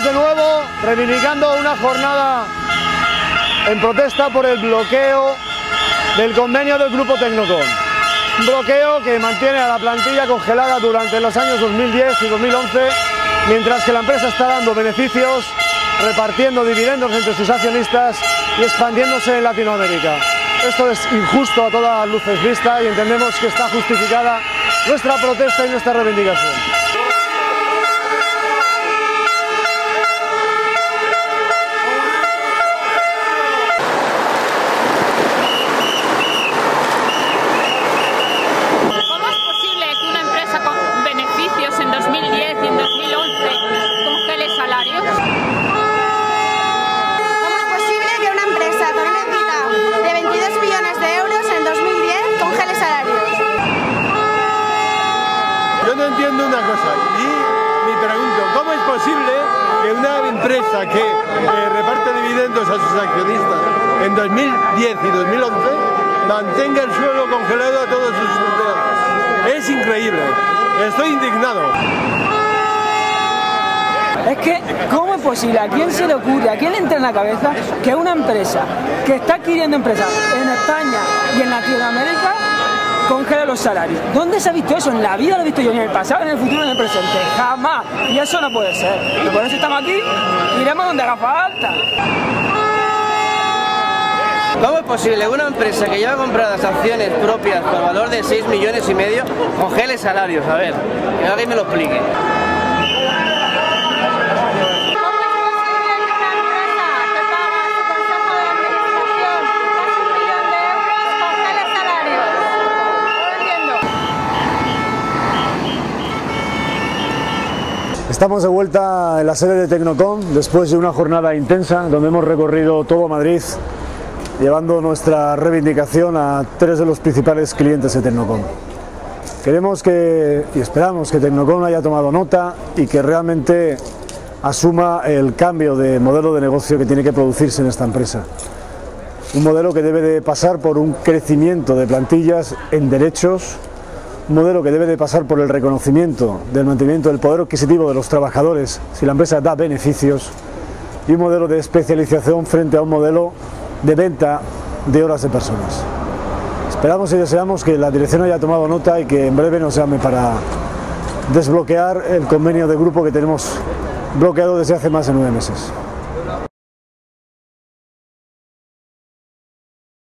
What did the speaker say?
Estamos de nuevo reivindicando una jornada en protesta por el bloqueo del convenio del Grupo Tecnocom. Un bloqueo que mantiene a la plantilla congelada durante los años 2010 y 2011, mientras que la empresa está dando beneficios, repartiendo dividendos entre sus accionistas y expandiéndose en Latinoamérica. Esto es injusto a todas luces vista y entendemos que está justificada nuestra protesta y nuestra reivindicación. ¿Cómo es posible que una empresa con beneficios en 2010 y en 2011 congele salarios? ¿Cómo es posible que una empresa con una EBITDA de 22 millones de euros en 2010 congele salarios? Yo no entiendo una cosa y me pregunto, ¿cómo es posible que una empresa que reparte dividendos a sus accionistas en 2010 y 2011 mantenga el suelo congelado a todos sus empleados? Es increíble, estoy indignado. Es que, ¿cómo es posible? ¿A quién se le ocurre? ¿A quién le entra en la cabeza que una empresa que está adquiriendo empresas en España y en Latinoamérica congela los salarios? ¿Dónde se ha visto eso? En la vida lo he visto yo, ni en el pasado, ni en el futuro, ni en el presente. Jamás. Y eso no puede ser. Y por eso estamos aquí y iremos donde haga falta. ¿Cómo es posible que una empresa que lleva compradas acciones propias por valor de 6,5 millones congele salarios? A ver, que alguien me lo explique. Estamos de vuelta en la sede de Tecnocom después de una jornada intensa donde hemos recorrido todo Madrid llevando nuestra reivindicación a 3 de los principales clientes de Tecnocom. Queremos y esperamos que Tecnocom haya tomado nota y que realmente asuma el cambio de modelo de negocio que tiene que producirse en esta empresa. Un modelo que debe de pasar por un crecimiento de plantillas en derechos, un modelo que debe de pasar por el reconocimiento del mantenimiento del poder adquisitivo de los trabajadores si la empresa da beneficios, y un modelo de especialización frente a un modelo de venta de horas de personas. Esperamos y deseamos que la dirección haya tomado nota y que en breve nos llame para desbloquear el convenio de grupo que tenemos bloqueado desde hace más de 9 meses.